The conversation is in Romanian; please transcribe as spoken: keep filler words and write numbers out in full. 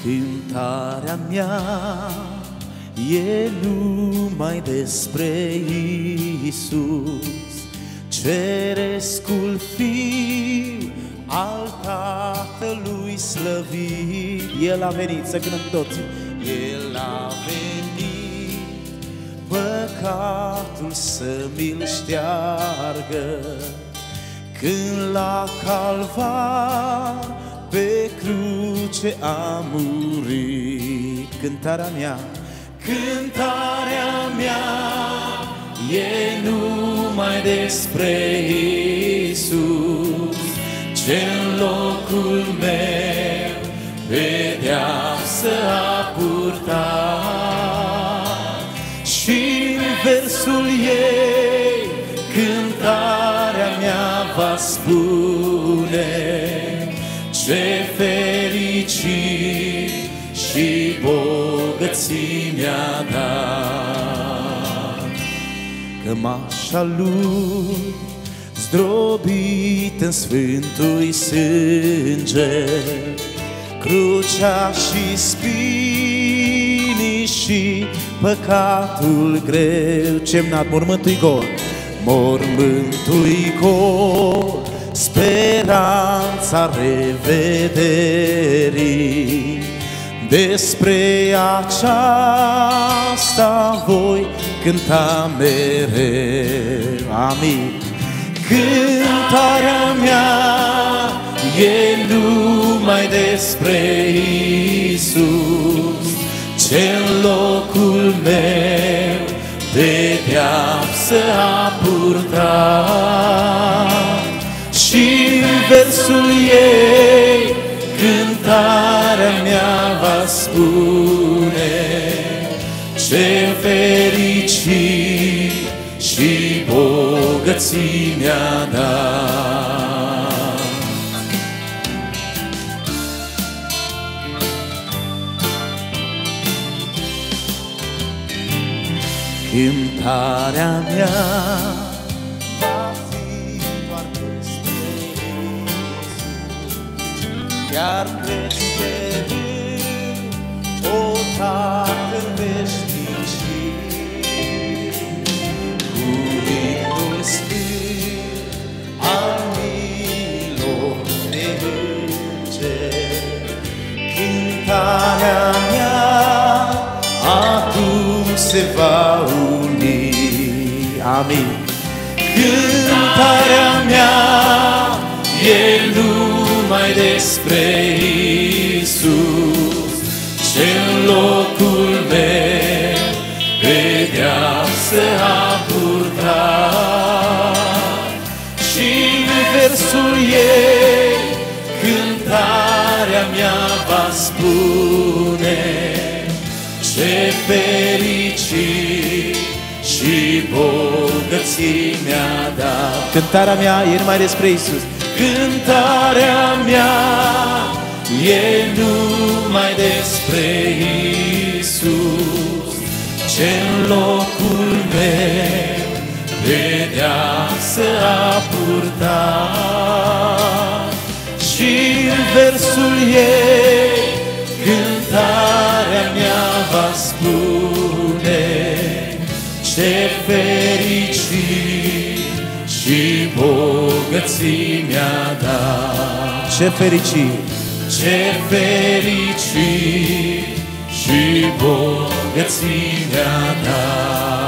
Cântarea mea e numai despre Iisus, Cerescul Fiu al Tatălui slăvit. El a venit, să cântăm toți. El a venit păcatul să mi-l șteargă, când la Calvar pe cruce a murit. Cântarea mea, cântarea mea e numai despre Iisus, ce-n locul meu pedeapsă a purtat. Și-n versul ei cântarea mea va spune, ce fericit și bogății mi-a dat. Cămașa lui zdrobit în sfântul sânge, crucea și spinii și păcatul greu. Ce-mnat mormântul-i gol, mormântul-i gol, speranța revederii. Despre aceasta voi cânta mereu. Amin. Cântarea mea e numai despre Iisus, ce-n locul meu pedeapsă a purtat. Și-n versul ei cântarea mea va spune, ce fericit și bogății mi-a dat. Cântarea mea chiar peste râu, o Tatăl veșnicii, cuvântul sfânt al milor de îngeri. Cântarea mea acum se va uni. Amin. Cântarea mea e numai despre Iisus, ce-n locul meu pedeapsă a purtat. Și-n versul ei cântarea mea va spune, ce fericit și bogății mi-a dat. Cântarea mea e numai despre Iisus. Cântarea mea e numai despre Iisus, ce-n locul meu pedeapsă a purtat. Și-n versul ei cântarea mea va spune, ce fericit și bogății mi-a dat. Ce fericit, ce fericit și bogății mi-a dat.